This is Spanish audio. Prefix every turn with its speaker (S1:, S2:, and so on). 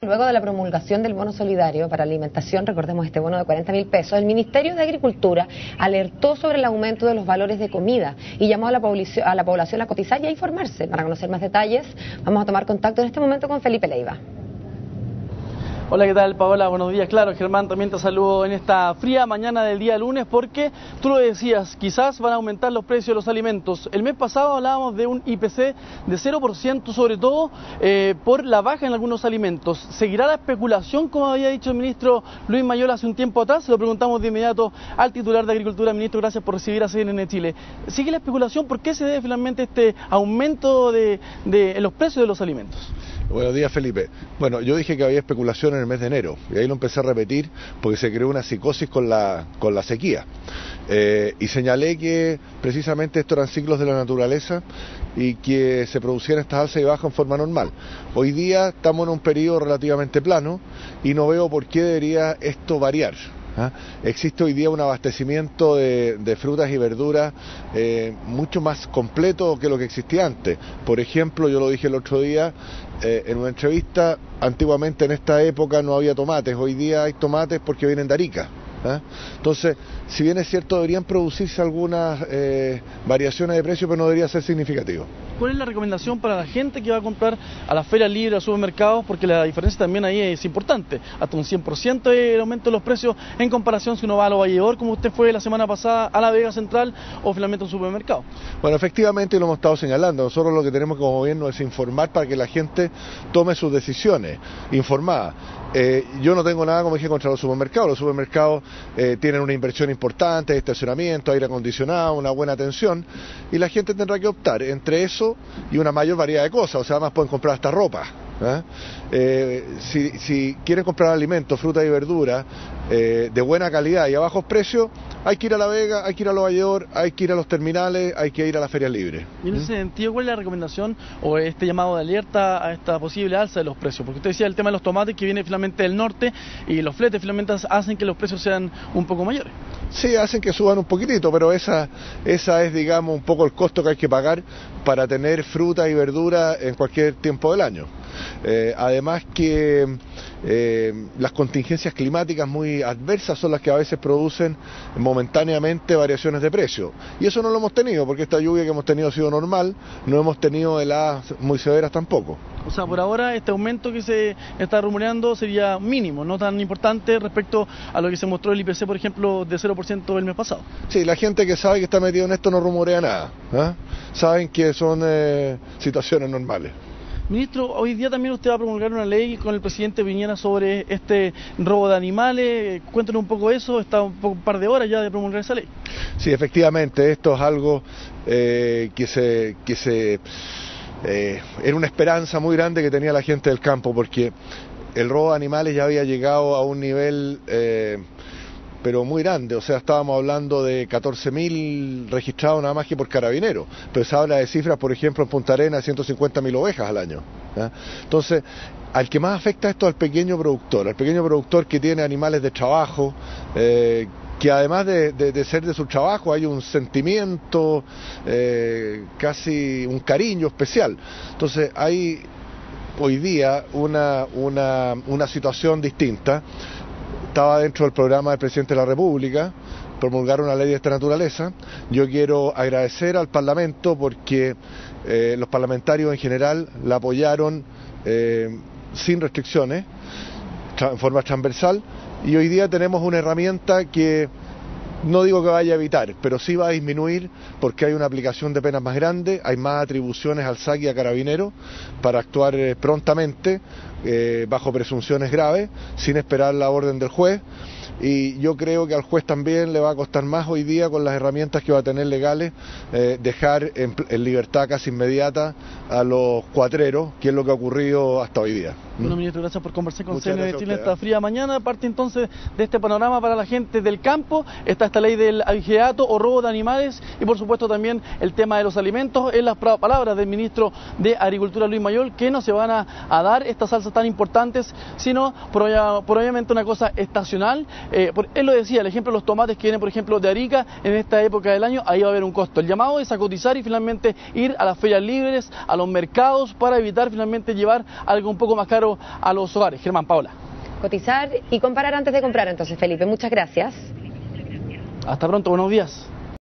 S1: Luego de la promulgación del bono solidario para alimentación, recordemos este bono de 40.000 pesos, el Ministerio de Agricultura alertó sobre el aumento de los valores de comida y llamó a la población a cotizar y a informarse. Para conocer más detalles, vamos a tomar contacto en este momento con Felipe Leiva.
S2: Hola, ¿qué tal, Paola? Buenos días. Claro, Germán, también te saludo en esta fría mañana del día lunes porque tú lo decías, quizás van a aumentar los precios de los alimentos. El mes pasado hablábamos de un IPC de 0%, sobre todo por la baja en algunos alimentos. ¿Seguirá la especulación, como había dicho el ministro Luis Mayol hace un tiempo atrás? Se lo preguntamos de inmediato al titular de Agricultura. Ministro, gracias por recibir a CNN Chile. ¿Sigue la especulación? ¿Por qué se debe finalmente este aumento de los precios de los alimentos?
S3: Buenos días, Felipe. Bueno, yo dije que había especulación en el mes de enero y ahí lo empecé a repetir porque se creó una psicosis con la sequía. Y señalé que precisamente estos eran ciclos de la naturaleza y que se producieran estas alzas y bajas en forma normal. Hoy día estamos en un periodo relativamente plano y no veo por qué debería esto variar. Existe hoy día un abastecimiento de frutas y verduras mucho más completo que lo que existía antes. Por ejemplo, yo lo dije el otro día en una entrevista, antiguamente en esta época no había tomates, hoy día hay tomates porque vienen de Arica. Entonces, si bien es cierto, deberían producirse algunas variaciones de precio, pero no debería ser significativo.
S2: ¿Cuál es la recomendación para la gente que va a comprar a las ferias libres, a los supermercados? Porque la diferencia también ahí es importante, hasta un 100% el aumento de los precios en comparación si uno va a Los Valledor, como usted fue la semana pasada, a la Vega Central o finalmente a un supermercado.
S3: Bueno, efectivamente lo hemos estado señalando. Nosotros lo que tenemos como gobierno es informar para que la gente tome sus decisiones informadas. Yo no tengo nada, como dije, contra los supermercados. Los supermercados tienen una inversión importante, estacionamiento, aire acondicionado, una buena atención, y la gente tendrá que optar entre eso y una mayor variedad de cosas. O sea, además pueden comprar hasta ropa. Si quieren comprar alimentos, frutas y verduras de buena calidad y a bajos precios, hay que ir a La Vega, hay que ir a Los Valledor, hay que ir a los terminales, hay que ir a las ferias libres.
S2: Y en ese sentido, ¿cuál es la recomendación o este llamado de alerta a esta posible alza de los precios? Porque usted decía el tema de los tomates que viene finalmente del norte y los fletes finalmente hacen que los precios sean un poco mayores.
S3: Sí, hacen que suban un poquitito, pero esa es, digamos, un poco el costo que hay que pagar para tener fruta y verdura en cualquier tiempo del año. Además que las contingencias climáticas muy adversas son las que a veces producen momentáneamente variaciones de precio, y eso no lo hemos tenido porque esta lluvia que hemos tenido ha sido normal, no hemos tenido heladas muy severas tampoco.
S2: O sea, por ahora este aumento que se está rumoreando sería mínimo, no tan importante respecto a lo que se mostró el IPC, por ejemplo, de 0% el mes pasado.
S3: Sí, la gente que sabe que está metido en esto no rumorea nada, saben que son situaciones normales.
S2: Ministro, hoy día también usted va a promulgar una ley con el presidente Piñera sobre este robo de animales. Cuéntenos un poco eso, está un par de horas ya de promulgar esa ley.
S3: Sí, efectivamente, esto es algo que era una esperanza muy grande que tenía la gente del campo, porque el robo de animales ya había llegado a un nivel pero muy grande. O sea, estábamos hablando de 14.000 registrados nada más que por Carabineros, pero se habla de cifras, por ejemplo, en Punta Arenas, 150.000 ovejas al año. Entonces, al que más afecta esto al pequeño productor que tiene animales de trabajo, que además de ser de su trabajo hay un sentimiento, casi un cariño especial. Entonces hay hoy día una situación distinta. Estaba dentro del programa del presidente de la República promulgar una ley de esta naturaleza. Yo quiero agradecer al Parlamento porque los parlamentarios en general la apoyaron sin restricciones, en forma transversal, y hoy día tenemos una herramienta que no digo que vaya a evitar, pero sí va a disminuir porque hay una aplicación de penas más grande, hay más atribuciones al SAC y a Carabineros para actuar prontamente, bajo presunciones graves, sin esperar la orden del juez. Y yo creo que al juez también le va a costar más hoy día, con las herramientas que va a tener legales, dejar en libertad casi inmediata a los cuatreros, que es lo que ha ocurrido hasta hoy día.
S2: Bueno, ministro, gracias por conversar con CNN Chile esta fría mañana. Parte entonces de este panorama para la gente del campo. Está esta ley del abigeato o robo de animales y por supuesto también el tema de los alimentos. En las palabras del ministro de Agricultura, Luis Mayol, que no se van a dar estas alzas tan importantes, sino probablemente una cosa estacional. Él lo decía, el ejemplo de los tomates que vienen, por ejemplo, de Arica en esta época del año, ahí va a haber un costo. El llamado es a cotizar y finalmente ir a las ferias libres, a los mercados, para evitar finalmente llevar algo un poco más caro a los hogares. Germán, Paola.
S1: Cotizar y comparar antes de comprar, entonces, Felipe. Muchas gracias.
S2: Hasta pronto, buenos días.